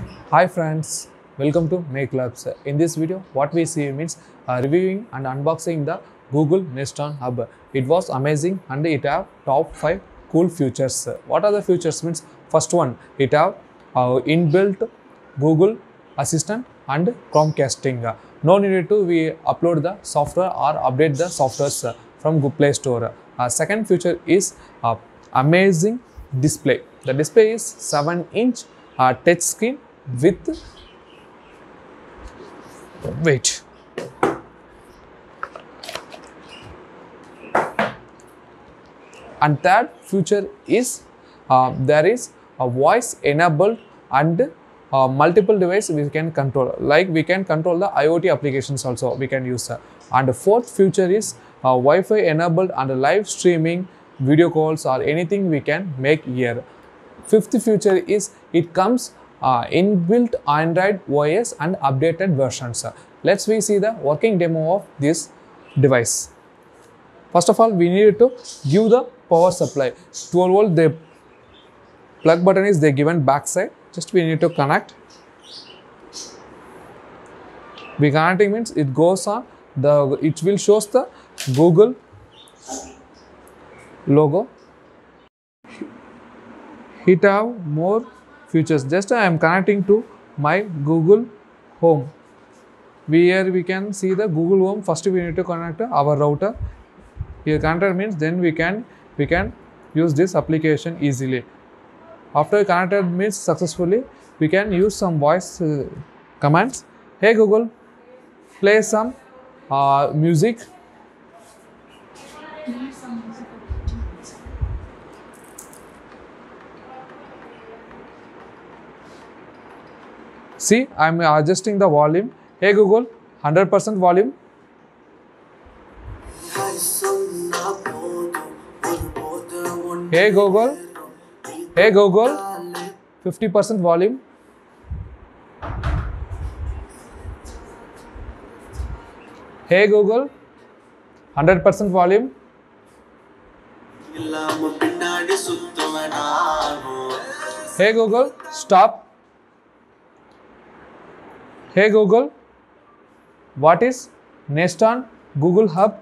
Hi friends, welcome to Make Labs. In this video, what we see means reviewing and unboxing the Google Nest On Hub. It was amazing and it have top 5 cool features. What are the features means? First one, it have inbuilt Google Assistant and Chromecasting. No need to we upload the software or update the softwares from Google Play Store. Second feature is amazing display. The display is 7-inch touch screen with wait and third feature is there is a voice enabled and multiple device we can control, like we can control the IoT applications also we can use. And the fourth feature is Wi-Fi enabled and live streaming video calls or anything we can make here. Fifth feature is it comes inbuilt Android OS and updated versions. Let's see the working demo of this device. First of all, we need to give the power supply. 12 volt, the plug button is they given backside. Just we need to connect. We connecting means it goes on the, it will shows the Google logo. It have more features. Just I am connecting to my Google Home. Here we can see the Google Home. First we need to connect our router. Here connected means then we can use this application easily. After connected means successfully, we can use some voice commands. Hey Google, play some music. See, I am adjusting the volume. Hey Google, 100% volume. Hey Google, 50% volume. Hey Google, 100% volume. Hey Google, stop. Hey Google, what is Nest On Google Hub?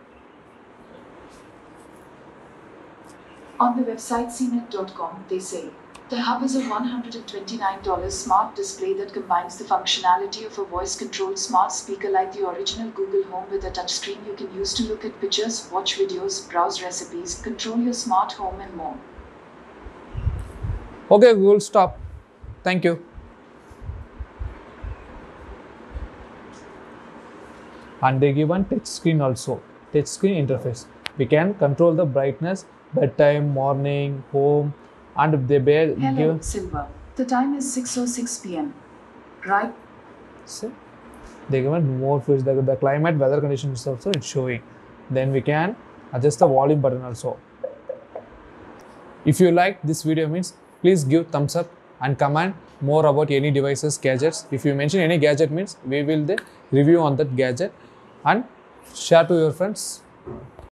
On the website cnet.com, they say, the Hub is a $129 smart display that combines the functionality of a voice-controlled smart speaker like the original Google Home with a touchscreen you can use to look at pictures, watch videos, browse recipes, control your smart home and more. Okay Google, stop. Thank you. And they give one touch screen also, touch screen interface. We can control the brightness, bedtime, morning, home, and they Hello, Silver. The time is 6:06 p.m. Right? See, they given more features. The climate, weather conditions also it's showing. Then we can adjust the volume button also. If you like this video means, please give thumbs up and comment more about any devices, gadgets. If you mention any gadget means, we will review on that gadget and share to your friends.